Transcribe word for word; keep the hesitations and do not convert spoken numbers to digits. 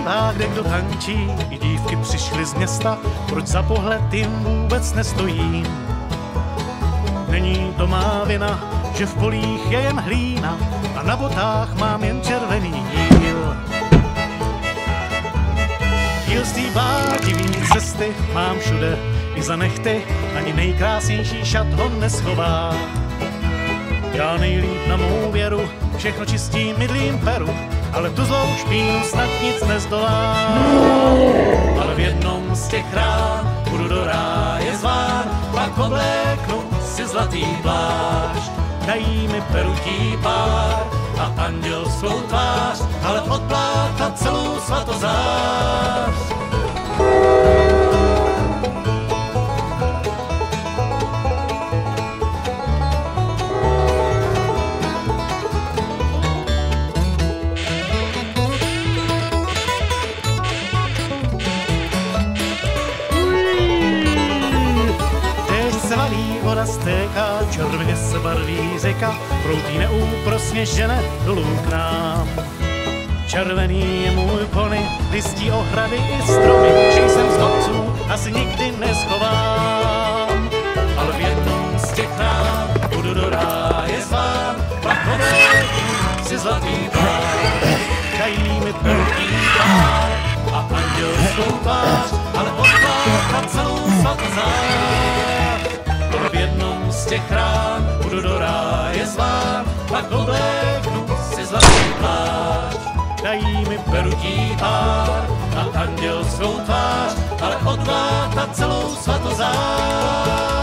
zpívá, kde kdo tančí, i dívky přišly z města, proč za pohled jim vůbec nestojím. Není to má vina, že v polích je jen hlína a na botách mám jen červený díl. Díl z té blátivý cesty mám všude i za nechty, ani nejkrásnější šat ho neschová. Já nejlíp na mou věru, všechno čistím mydlím peru, ale tu zlou špínu snad nic nezdolá. Ale v jednom z těch rán budu do ráje zván, pak obléknu si zlatý plášť. Dají mi perutí pár a andělskou tvář, ale odpláta celou svatozář. Voda stéká, červeně se barví řeka, proutí neúprosně žene dolů k nám. Červený je můj pony, listí ohrady i stromy, že jsem z kopců asi nikdy neschovám. Ale v jednom z těch rán budu do ráje zván, pak obléknu si zlatý plášť. Dají mi perutí pár a andělskou tvář, ale odplácha celou svatozář. V jednom z těch rán budu do ráje zván, pak obléknu si zlatý plášť. Dají mi perutí pár a andělskou tvář, ale odvláta celou svatozář.